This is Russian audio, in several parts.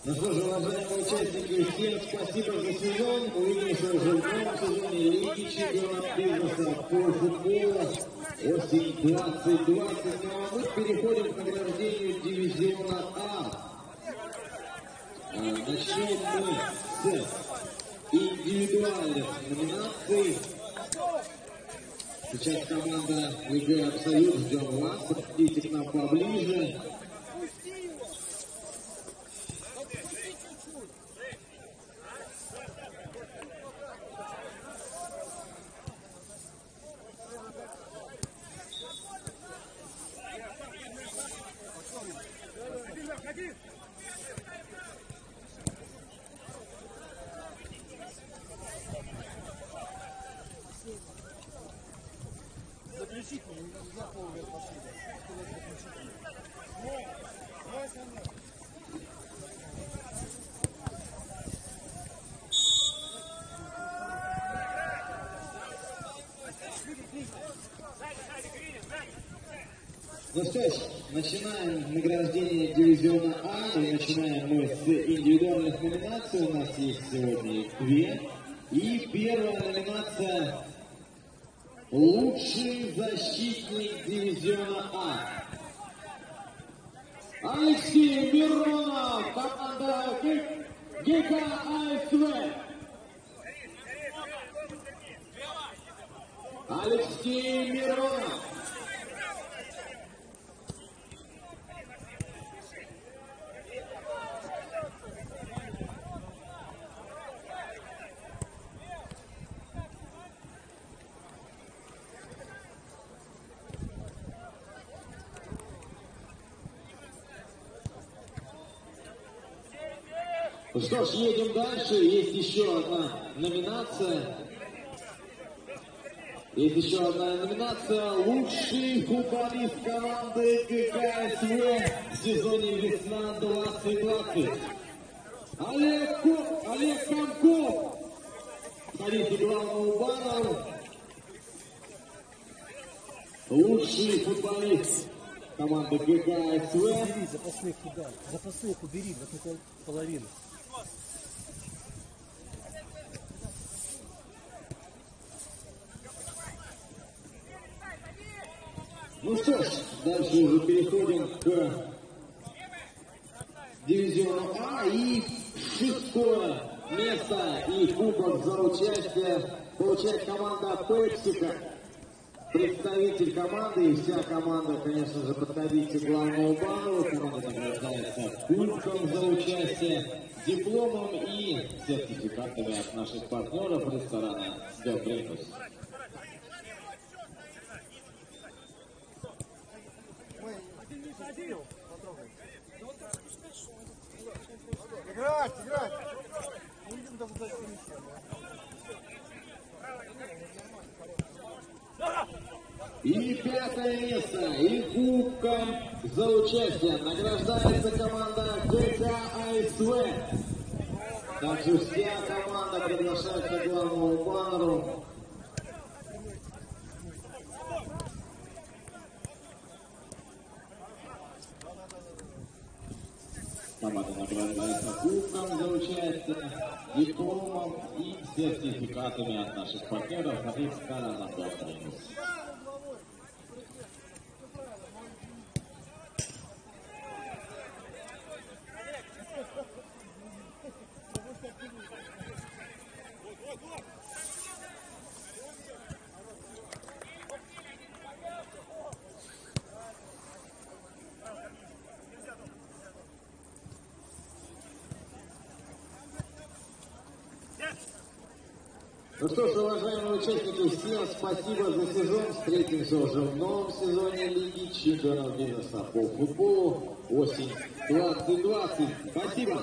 Ну что же, уважаемые участники, всем спасибо за сезон. Увидимся уже в новом сезоне Лиги чемпионов бизнеса по футболу осень 2020. Ну а мы переходим к награждению дивизиона А. Начнем мы с индивидуальных номинаций. Сейчас команда ЕГЭ Абсолют, ждем вас, подходите к нам поближе. Ну что ж, начинаем награждение дивизиона А, и начинаем мы с индивидуальных номинаций, у нас есть сегодня их две. И первая номинация – лучший защитник дивизиона А. Алексей Миронов, команда ГК АСВ. Алексей Миронов. Ну что ж, едем дальше. Есть еще одна номинация. Есть еще одна номинация. Лучший футболист команды ГКСВ в сезоне весна 2020. Олег Комков. Смотрите, главному баннеру. Лучший футболист команды ГКСВ. Убери запасных туда. Запасных убери, вот половину. Ну что ж, дальше уже переходим к дивизиону А, и шестое место и кубок за участие получает команда Пепсика. Представитель команды, и вся команда, конечно же, подходите к главному баннеру. Команда награждается кубком за участие, дипломом и сертификатами от наших партнеров ресторана «Del Primus». Играть! Не будем даже комиссию. И пятое место, и кубком за участие награждается команда ГК АСВ. Также вся команда приглашается к главному баннеру. Команда награждается кубком за участие, дипломом и сертификатами от наших партнеров от ресторана «Del Primus». Ну что ж, уважаемые участники, всем спасибо за сезон. Встретимся уже в новом сезоне Лиги чемпионов бизнеса по футболу осень 2020. Спасибо!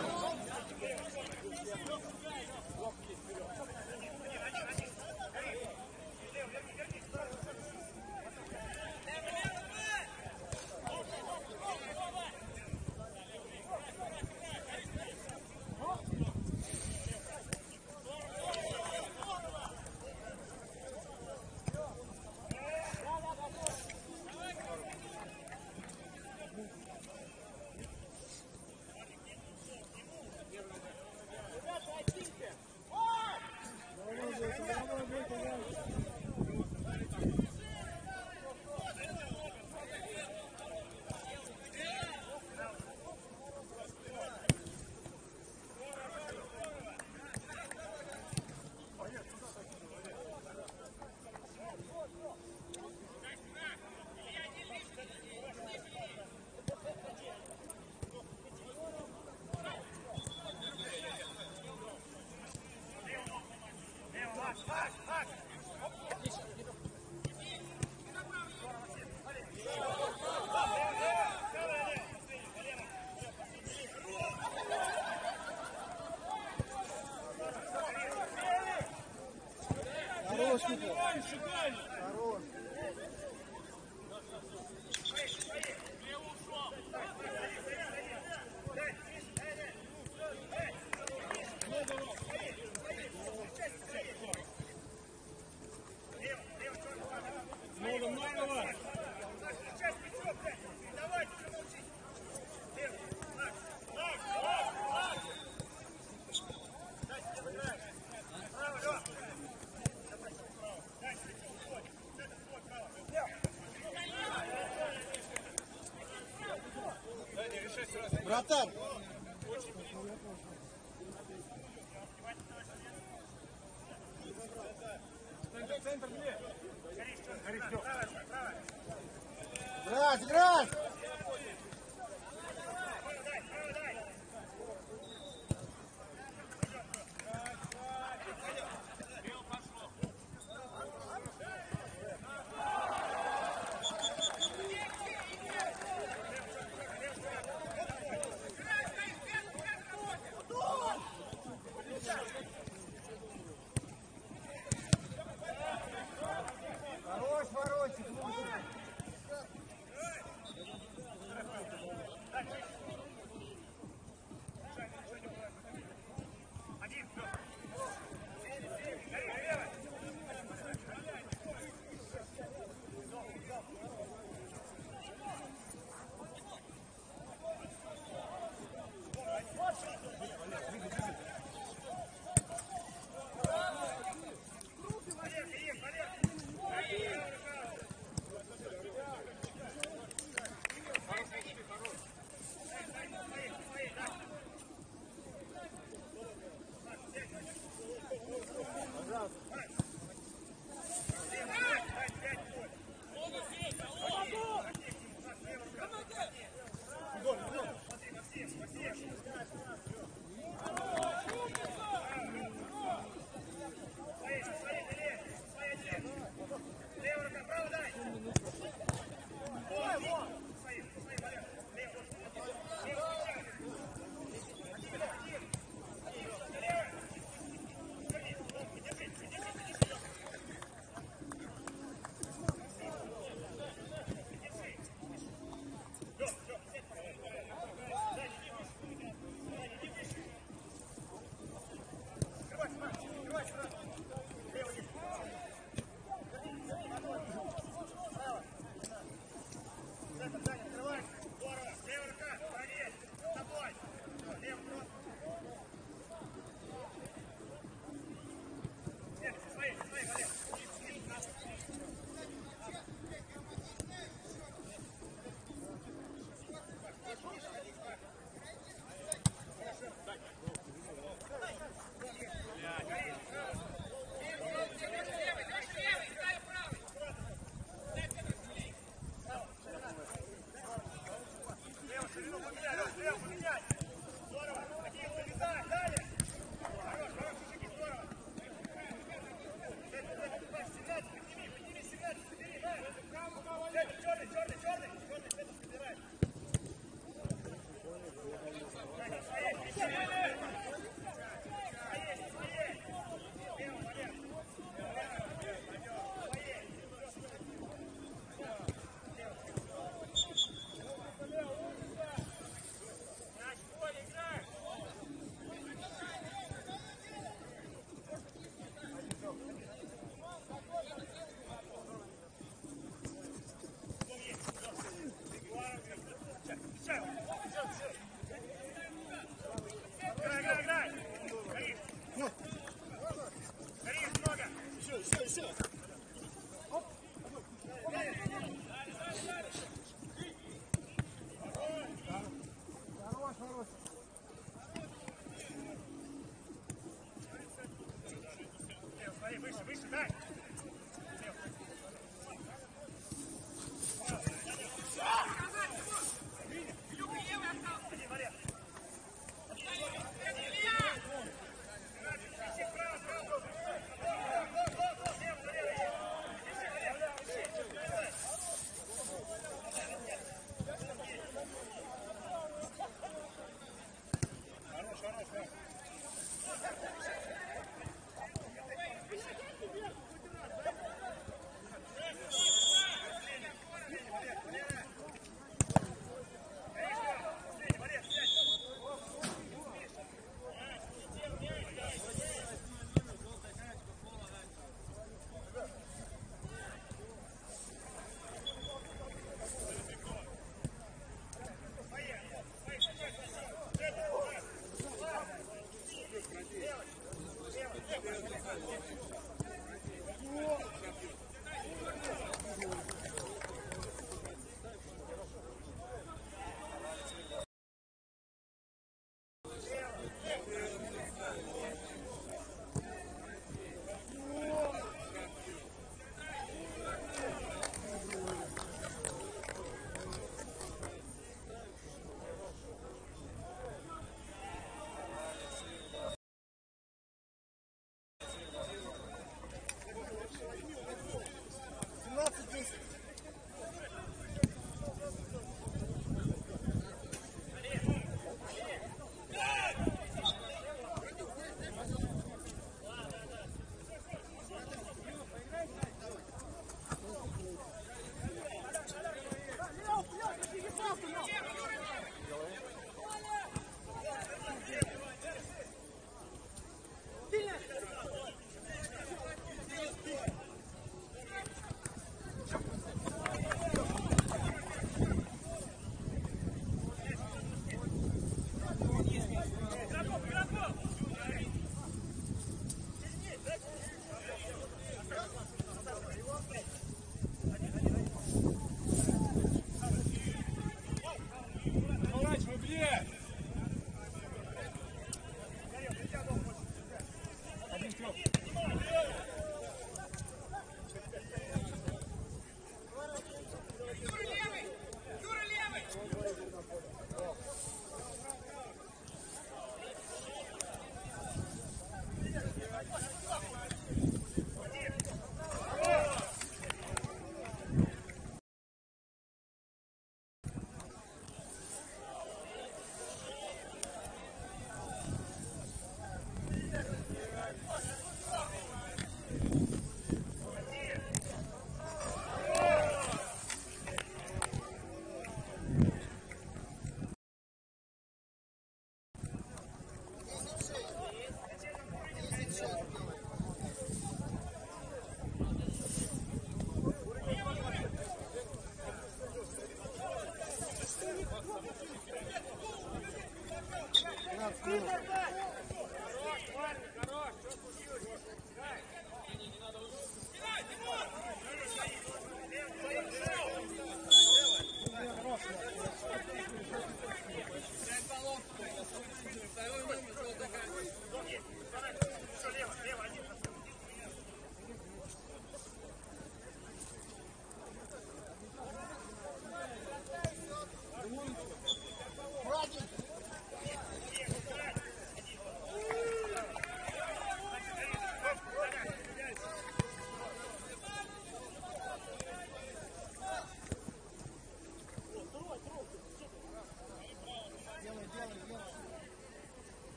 Хорош, Никол. Хорош. Братан! Играть, играть! Хорош, воротик,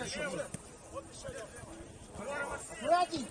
Аккуратней!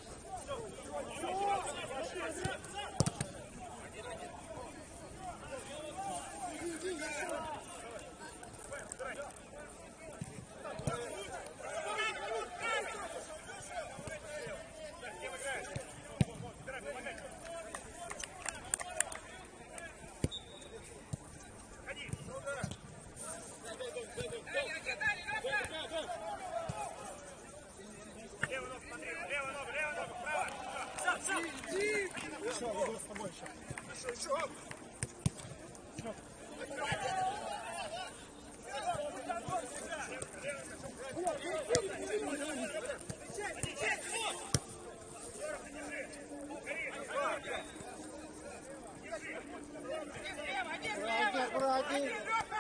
Аккуратней!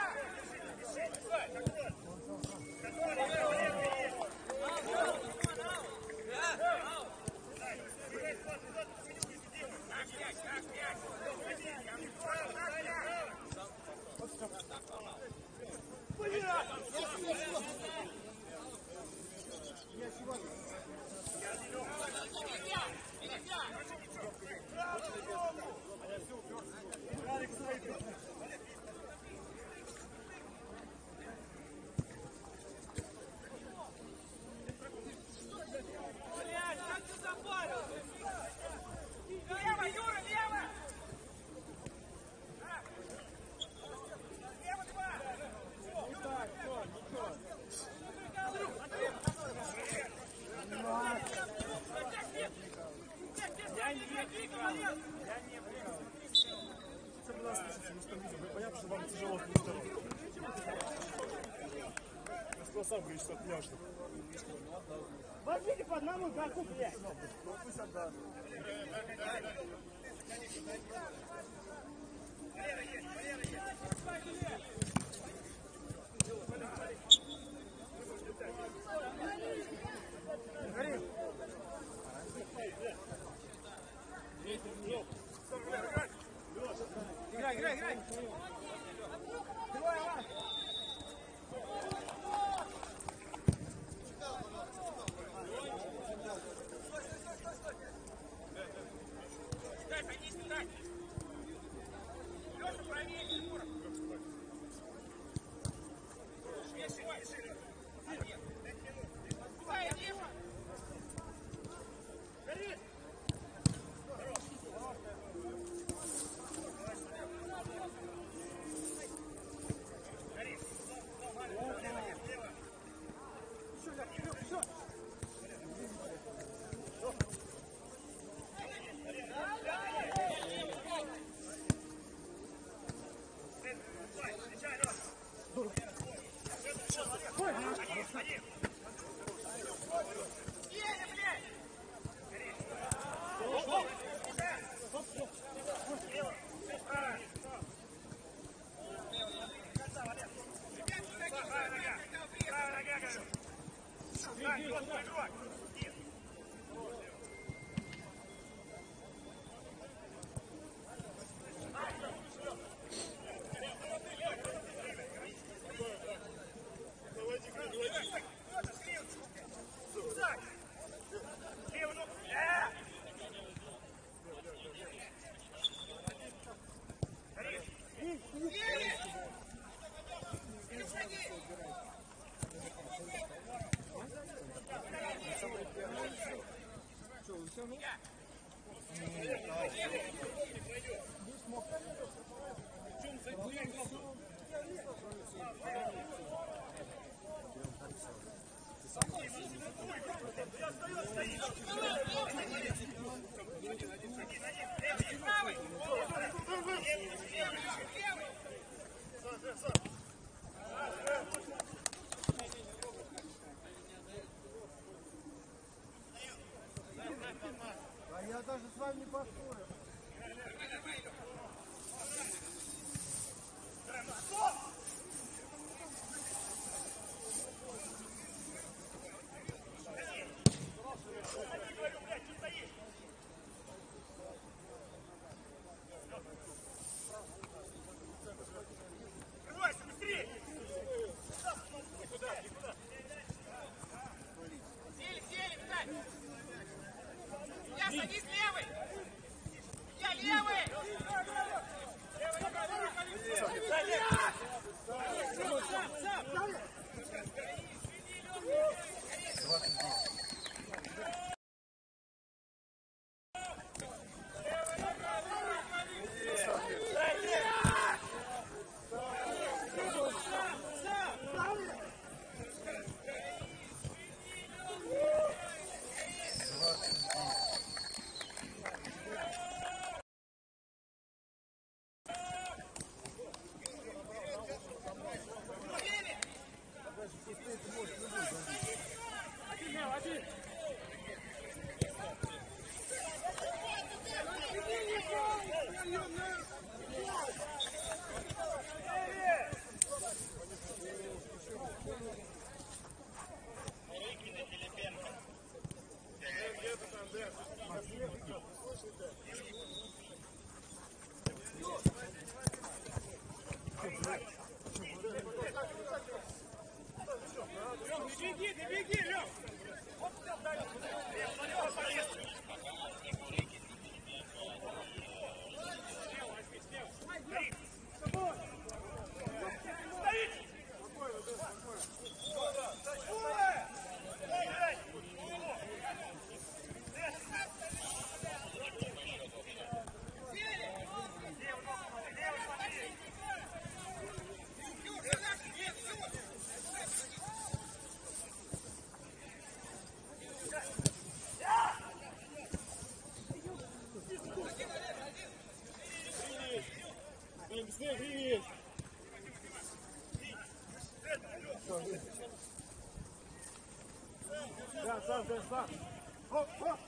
Сам говоришь, что пляжно. Возьмите по одному игроку, блядь! Играй, играй, играй! Сам. Оп.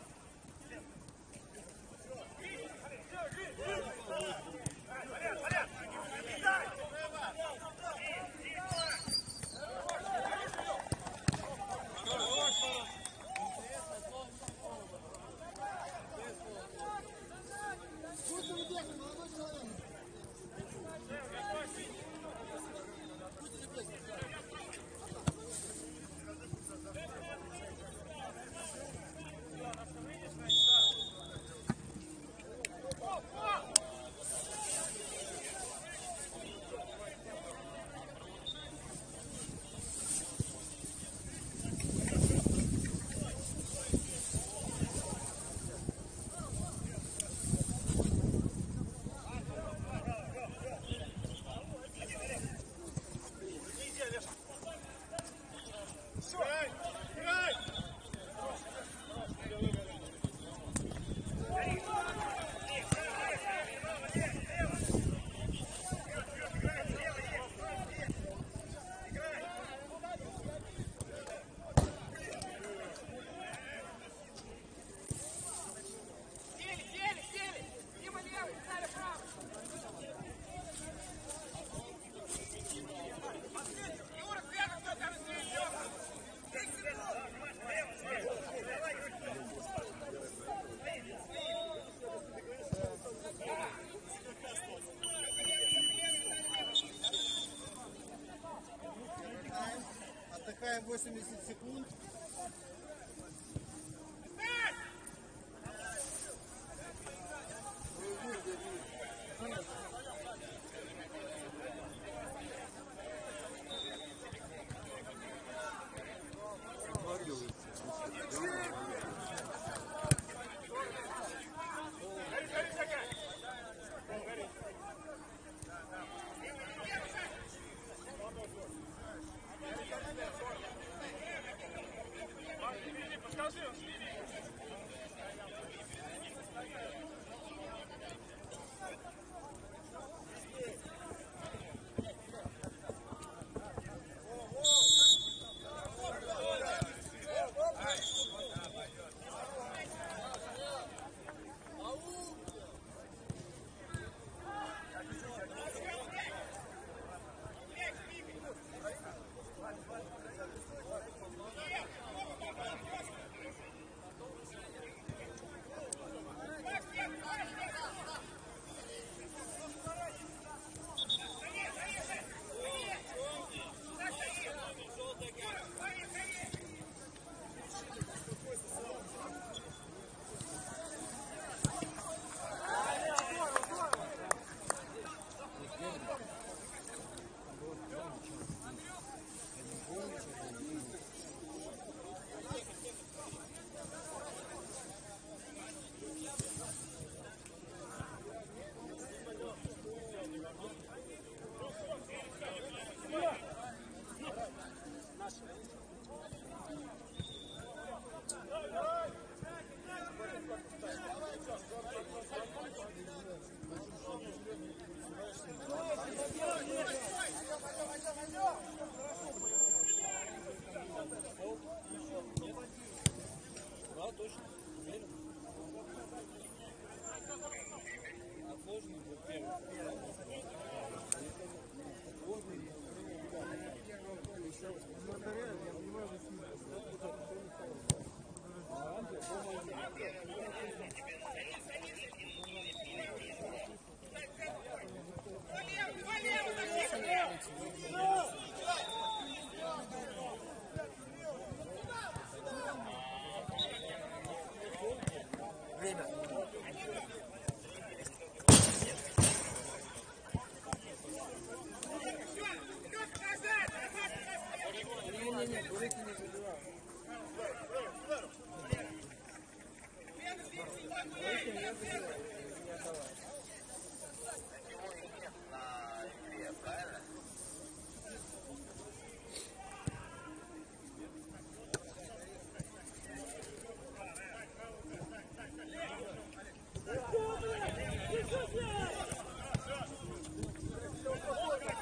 Отдыхаем 80 секунд.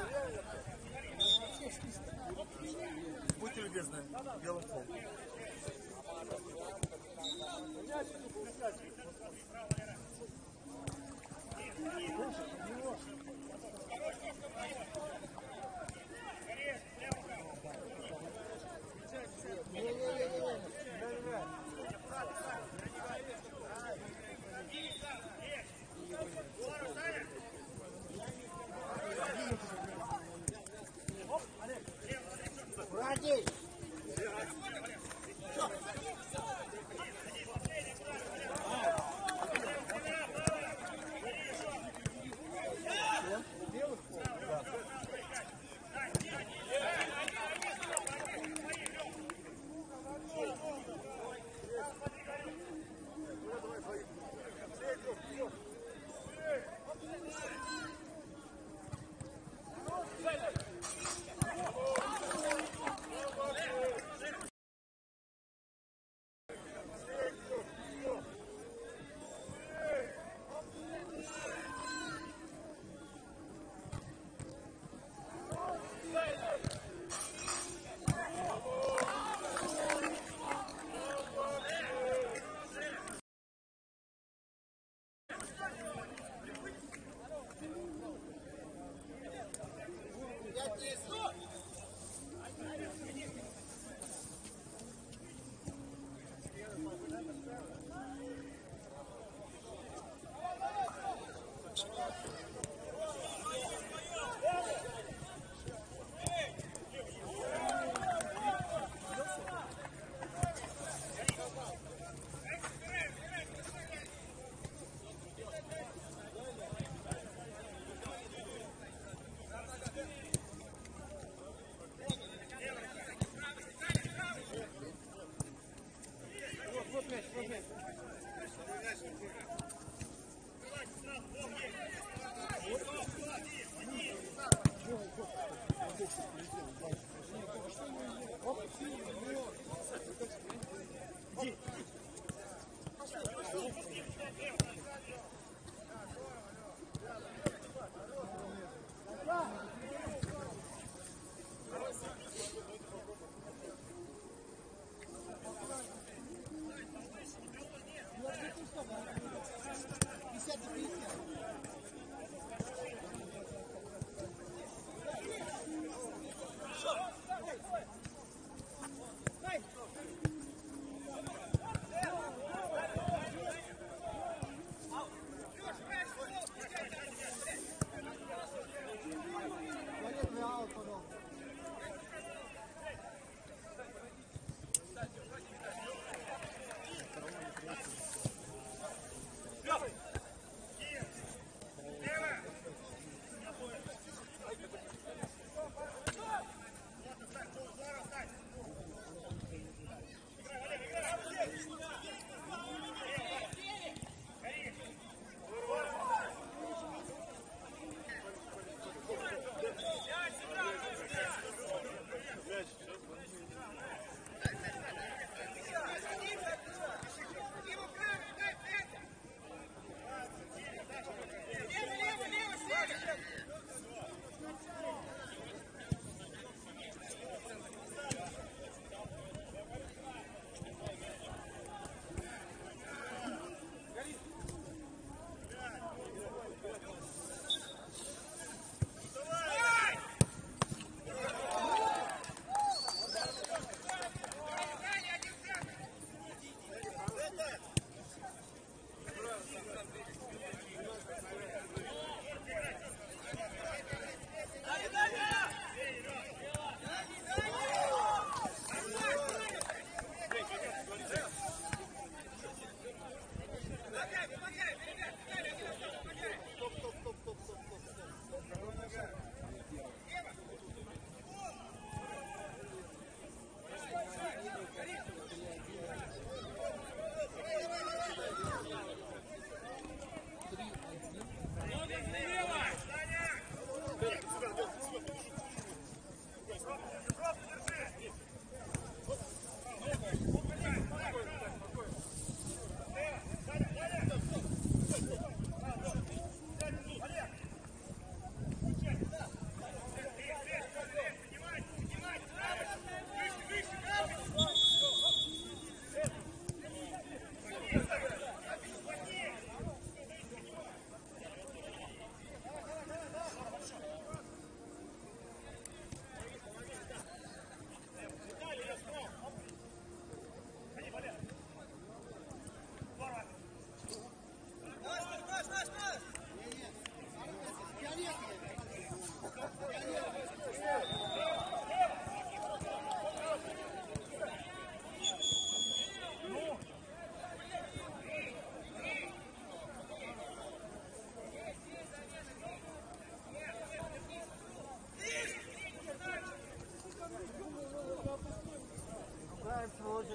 Будьте любезны, делом пол.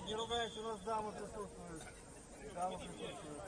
Не ругайся, у нас дамы присутствуют. Дамы присутствуют.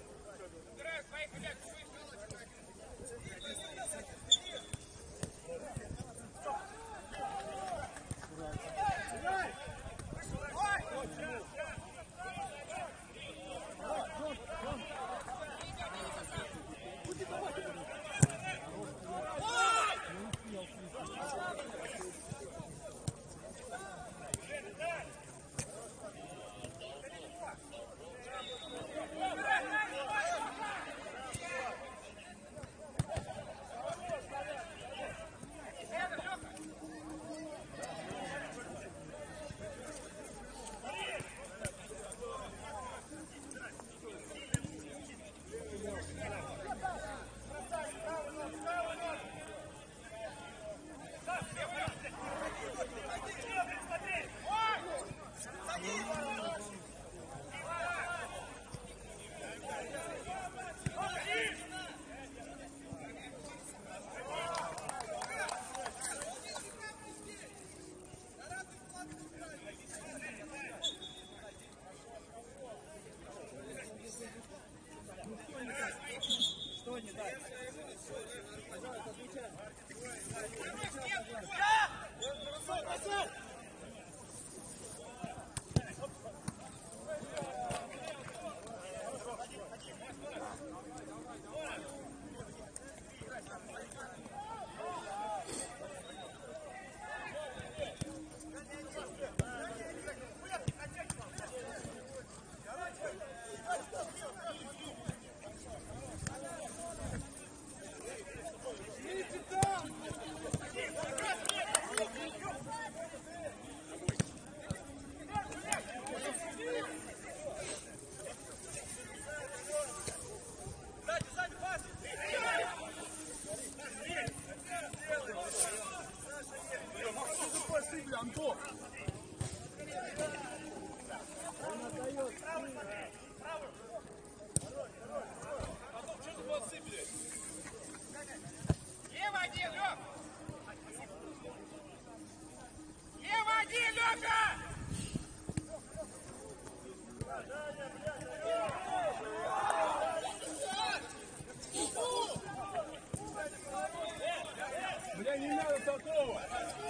Бля, не надо такого!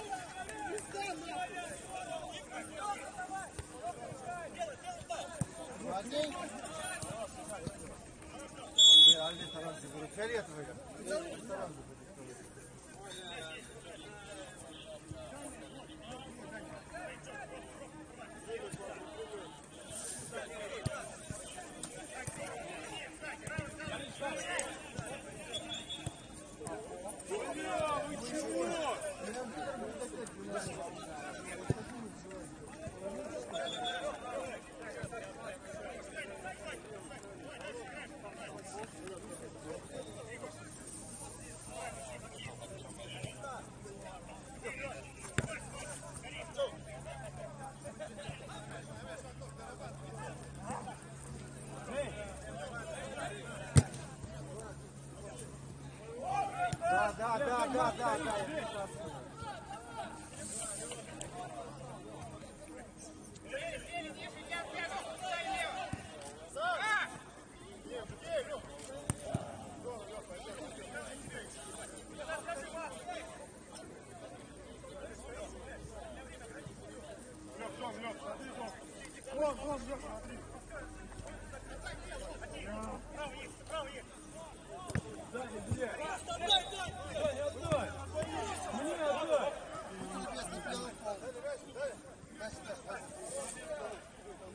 Фиолетовый. Да. Вон, смотри. Сзади, где? Сзади, отдай! Мне отдай!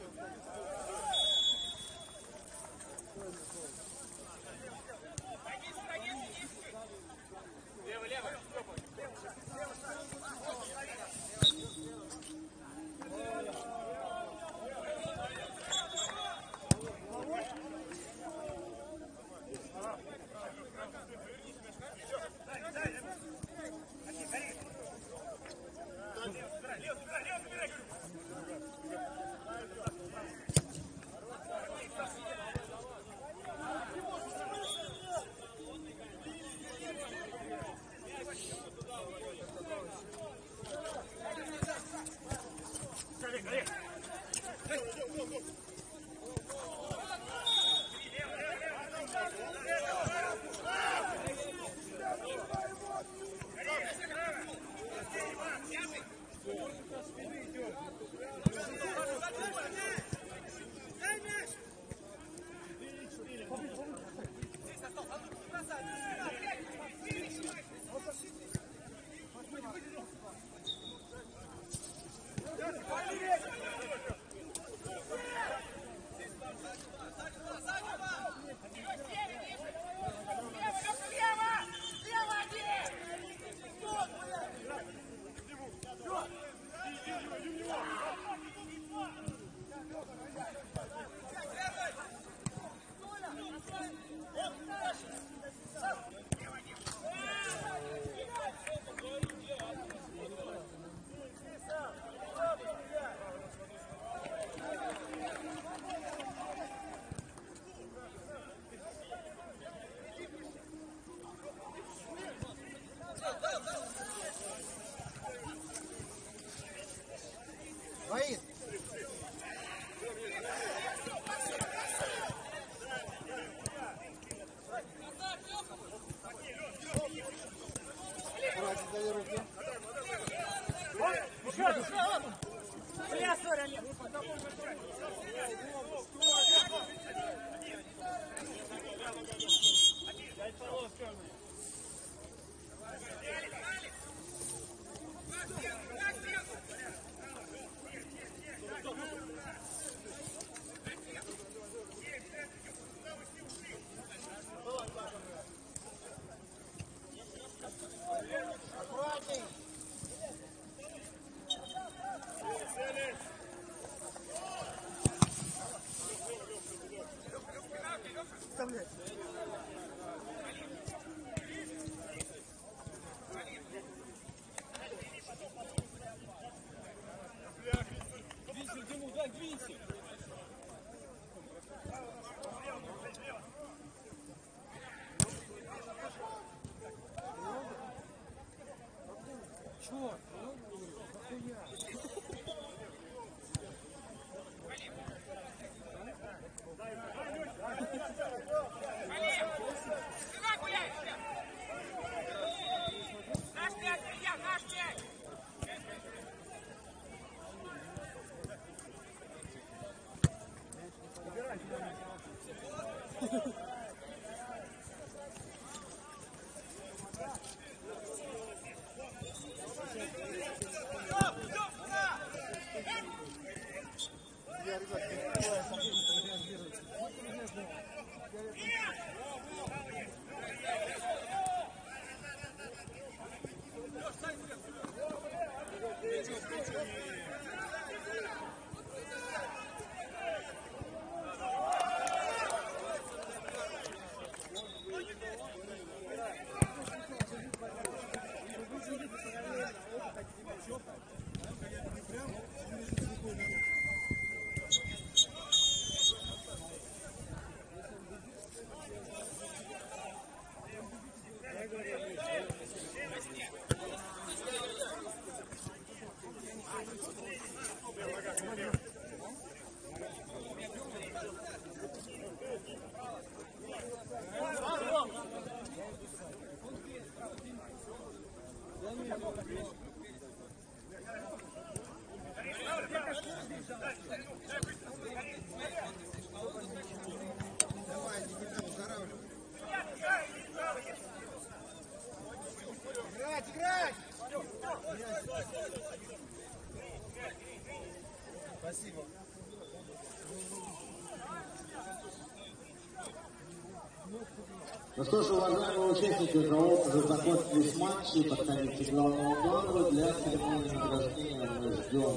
Ну что ж, уважаемые участники, у кого уже закончились матчи, подходите к главному плану. Для церемонии награждения мы ждем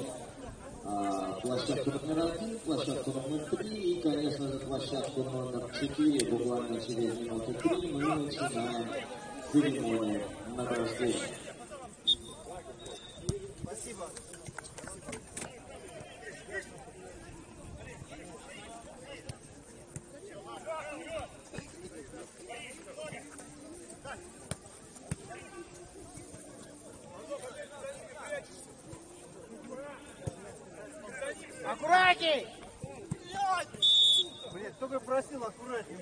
площадку номер 1, площадку номер 3 и, конечно же, площадку номер 4. Буквально через минуты 3 мы начинаем церемонию награждения. Спасибо. Аккуратней! Блять, только просил аккуратнее.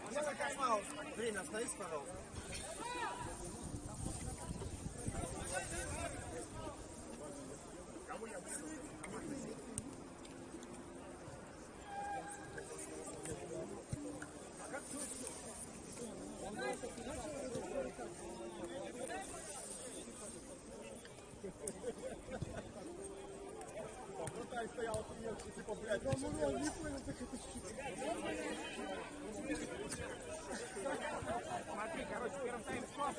Время остановись, пожалуйста. Стоял, типа, блядь, не понял, как это смотри, короче, в первом тайме склад.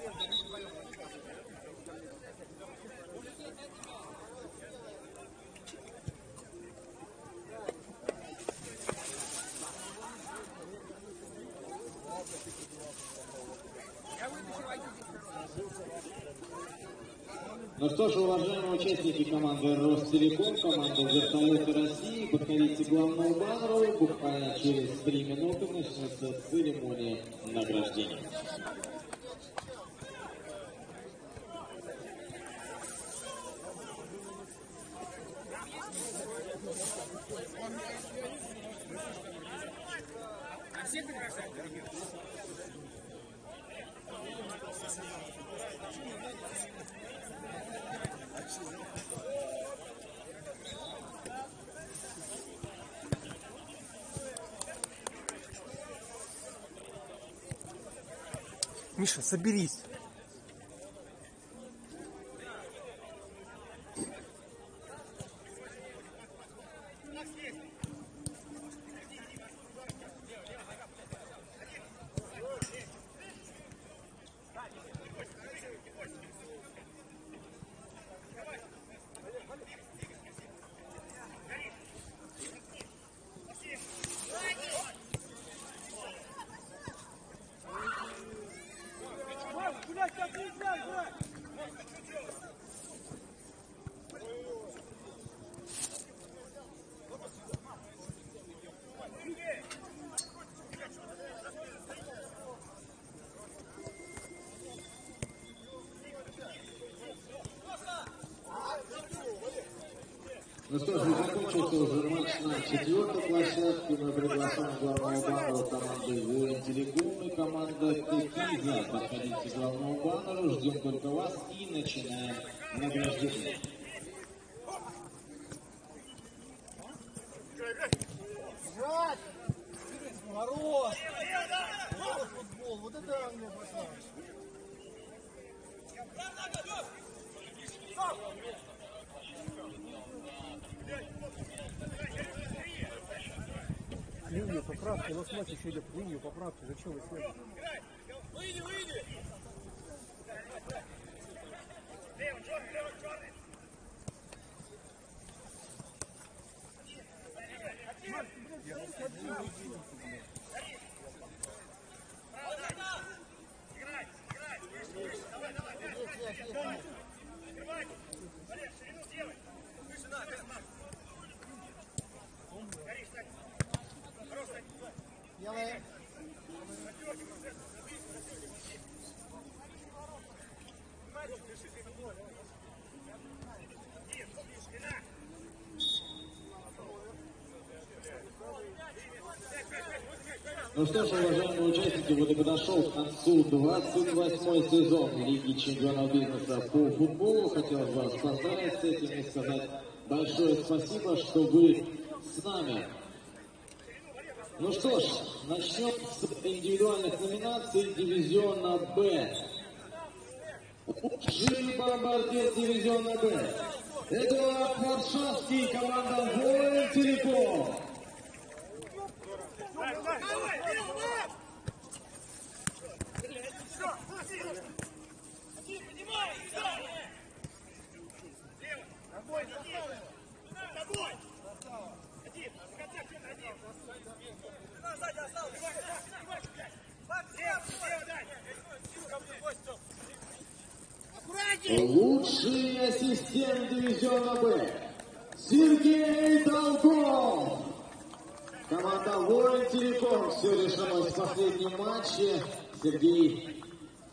Ну что ж, уважаемые участники команды Ростелеком, команда Вертолеты России, подходите к главному баннеру. Буквально через 3 минуты начнется церемония награждения. Миша, соберись. Ну что ж, закончился уже матч на 4-й площадке. Мы приглашаем главного баннера команды Воин-Телеком и команда Текиза. Подходите к главному баннеру, ждем только вас и начинаем награждение. Хорош! Вот футбол, вот это мне пошла. Линию поправки, у нас матч еще идет. Линию поправки, зачем вы сняли? Выйди, выйди! Ну что ж, уважаемые участники, вот и подошел к концу 28-й сезон Лиги чемпионов бизнеса по футболу. Хотелось бы вас поздравить с этим и сказать большое спасибо, что вы с нами. Ну что ж, начнем с индивидуальных номинаций дивизиона Б. Лучший бомбардир дивизиона Б. Эдуард Варшавский, команда Воин-Телеком. Лучший ассистент дивизиона Б Сергей Долгов. Команда Воин-Телеком. Все решилось в последнем матче. Сергей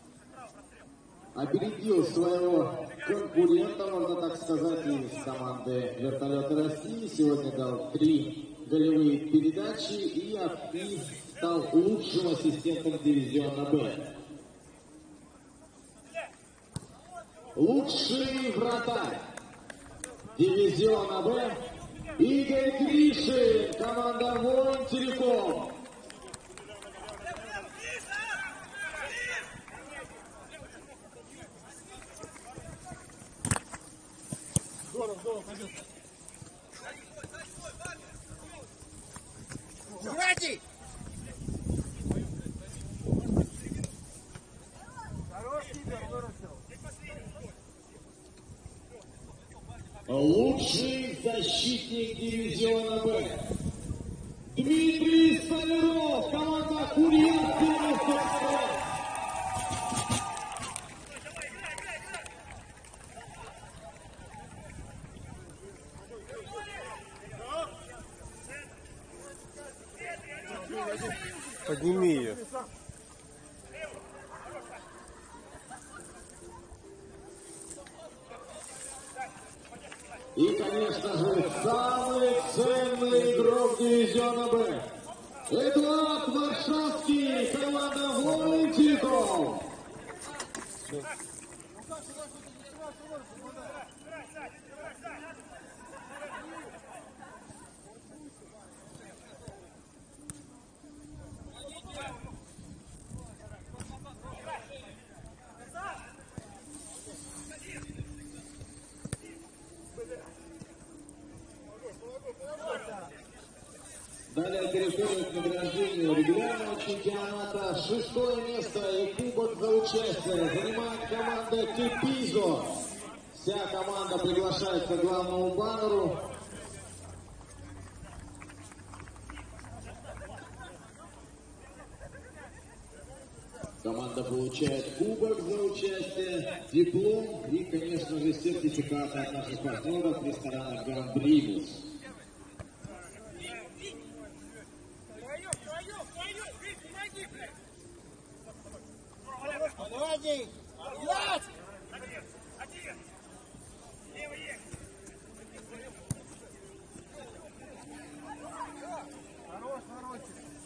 опередил своего конкурента, можно так сказать, из команды Вертолеты России. Сегодня дал 3 голевые передачи и стал лучшим ассистентом дивизиона Б. Лучший вратарь дивизиона Б Игорь Гришин, команда Воин Телеком. Здорово, пойдет. Играйте! Хорош кипер, выручил. Лучший защитник дивизиона Б Дмитрий Столяров, команда Курьерский Ростов. Подними ее. И, конечно же, самый ценный игрок дивизиона Б Эдуард Варшавский, команда Воин Телеком. Далее переходим к награждению регулярного чемпионата. 6-е место и кубок за участие занимает команда Тепизо. Вся команда приглашается к главному баннеру. Команда получает кубок за участие, диплом и, конечно же, сертификаты от наших партнеров ресторана «Гамбринус». Молодец! Влад! Хорош, хорош.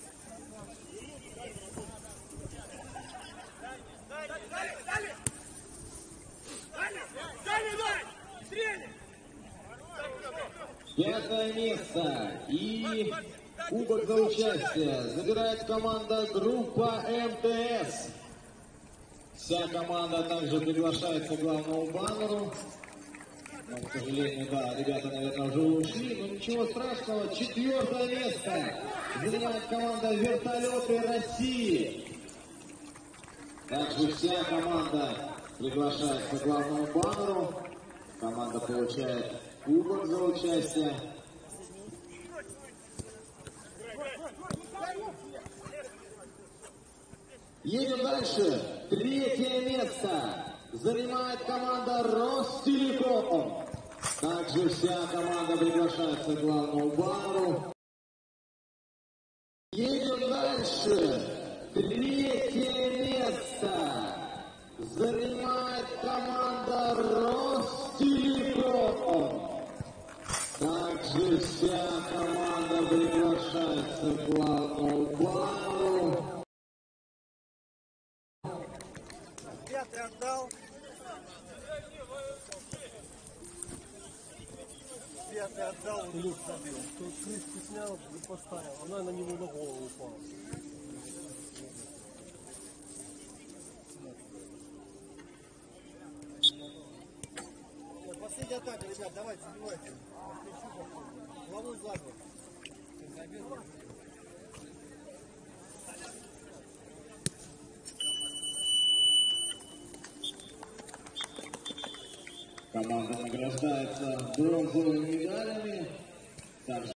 Пятое место и кубок за участие забирает команда группа МТС. Вся команда также приглашается к главному баннеру. Но, к сожалению, да, ребята, наверное, уже ушли, но ничего страшного. 4-е место занимает команда «Вертолеты России». Также вся команда приглашается к главному баннеру. Команда получает кубок за участие. Едем дальше. 3-е место занимает команда Ростелеком. Также вся команда приглашается к главному баннеру. Едем дальше. 3-е место занимает команда Ростелеком. Также вся команда приглашается к главному баннеру. Пятый отдал. Пятый отдал, люк забил. Тут крышку снял и поставил. Она на него на голову упала. Последняя атака, ребят, давайте, забивайте. Головой за год. Команда награждается бронзовыми медалями. Также